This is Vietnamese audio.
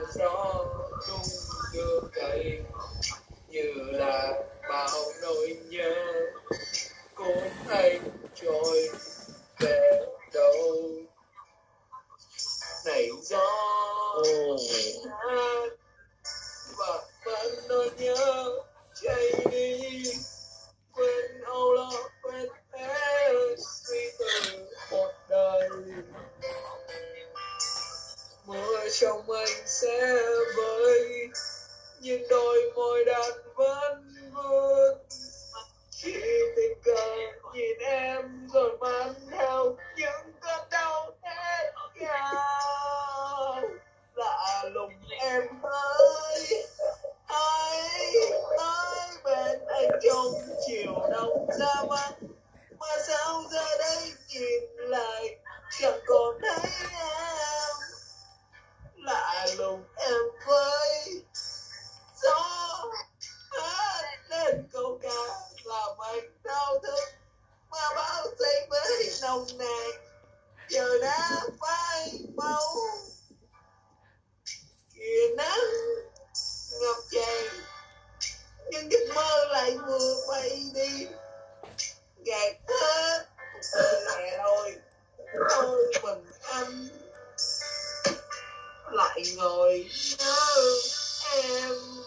gió đung đưa cày như là bao nỗi nhớ cuốn anh trôi về đâu. Này gió hát và vẫn nỗi nhớ chạy đi, quên âu lo quên thế suy từ một đời. Mưa trong anh sẽ vơi, nhưng đôi môi đàn vẫn vương. Chỉ tình cờ nhìn em rồi mang theo những cơn đau hết cao. Lạ lùng em ơi, hãy tới bên anh trong chiều đông xa vắng. Mà sao giờ đây nhìn lại chẳng còn thấy em. Lạ lùng em với gió hát lên câu ca làm anh đau thương, mà bao giây với nồng nàn giờ đã phai mau. Kìa nắng ngập tràn, nhưng giấc mơ lại vừa bay đi, gạt hết nhẹ thôi thôi mình anh lại ngồi nhớ em.